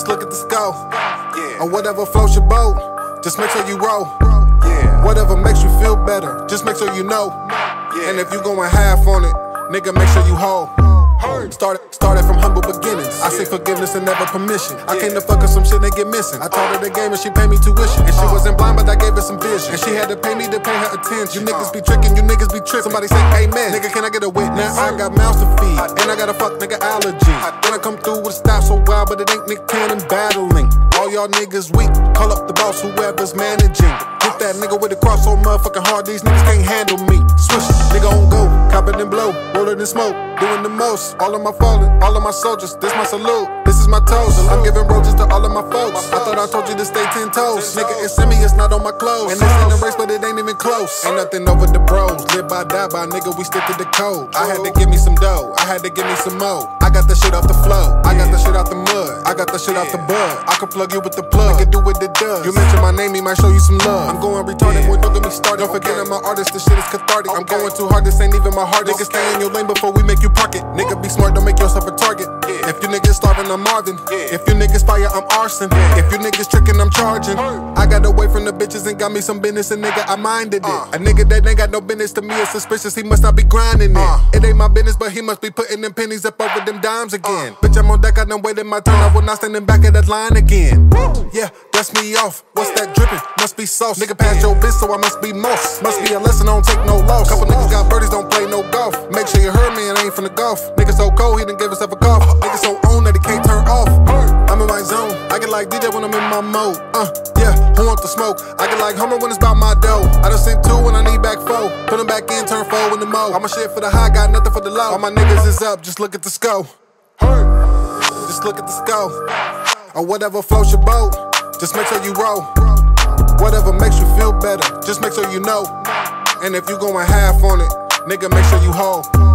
Just look at the scope. Or whatever floats your boat, just make sure you roll. Whatever makes you feel better, just make sure you know. And if you going half on it, nigga, make sure you whole. Started from humble beginnings. I say forgiveness and never permission. I came to fuck her some shit they get missing. I taught her the game and she paid me tuition. And she wasn't blind but I gave her some vision. And she had to pay me to pay her attention. You niggas be tricking, you niggas be tripping. Somebody say amen. Nigga, can I get a witness? I got mouths to feed and I got a fuck nigga allergy. Then I come through with a stop so wild, but it ain't Nick Cannon battling. All y'all niggas weak, call up the boss, whoever's managing. Hit that nigga with the cross so motherfucking hard, these niggas can't handle me. Swish, nigga on go, cop it and blow, rollin' and smoke, doing the most. All of my fallen, all of my soldiers, this my salute, this is my toast. I'm giving roses to all of my folks. I thought I told you to stay 10 toes. Nigga, it's in me, it's not on my clothes. And this ain't a race, but it ain't even close. Ain't nothing over the bros, live by, die by, nigga, we stick to the code. I had to give me some dough, I had to give me some more. I got the shit off the flow, I got the shit out the mud, I got the shit out the bud. I can plug you with the plug, I can do what it does. You mention my name, he might show you some love. I'm going retarded, boy, don't get me started. Don't forget I'm an artist, this shit is cathartic. I'm going too hard, this ain't even my heart. Nigga, stay in your lane before we make you park it. Nigga, be smart, don't make yourself a target. If you niggas starving, I'm Marvin. If you niggas fire, I'm arson. If you niggas tricking, I'm charging. I got away from the bitches and got me some business, and nigga, I minded it. A nigga that ain't got no business to me is suspicious, he must not be grinding it. It ain't my business, but he must be putting them pennies up over them dimes again. Bitch, I'm on deck, I done waited my turn, I will not stand in back of that line again. Yeah, that's me off. What's that dripping? Must be sauce. Nigga passed your bitch, so I must be moss. Must be a lesson, I don't take no loss. Couple niggas got birdies, don't play no golf. Make sure you heard me and I ain't from the golf. Nigga so cold, he done gave himself a cough. Nigga so on that he can't turn off. I'm in my zone, I get like DJ when I'm in my mode. Yeah, who want the smoke? I get like Homer when it's about my dough. I done sent 2 when I need back 4. Put them back in, turn 4 in the mo. All my shit for the high, got nothing for the low. All my niggas is up, just look at the scope. Just look at the scope. Or whatever floats your boat, just make sure you roll. Whatever makes you feel better, just make sure you know. And if you going half on it, nigga, make sure you whole.